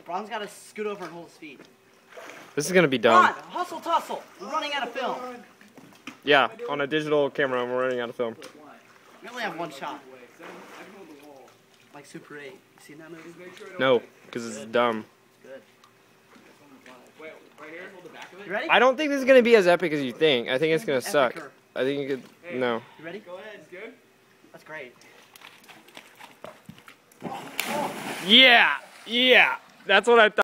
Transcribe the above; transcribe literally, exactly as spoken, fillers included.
Bron's got to scoot over and hold his feet. This is gonna be dumb. Bron, hustle tussle. We're running out of film. Yeah, on a digital camera, we're running out of film. We only have one shot. Like Super eight. You seen that movie? No, because it's dumb. Good. Right here, hold the back of it. You ready? I don't think this is gonna be as epic as you think. I think it's gonna suck. Epicer. I think you could. No. You ready? Go ahead. It's good. That's great. Yeah, yeah. That's what I thought.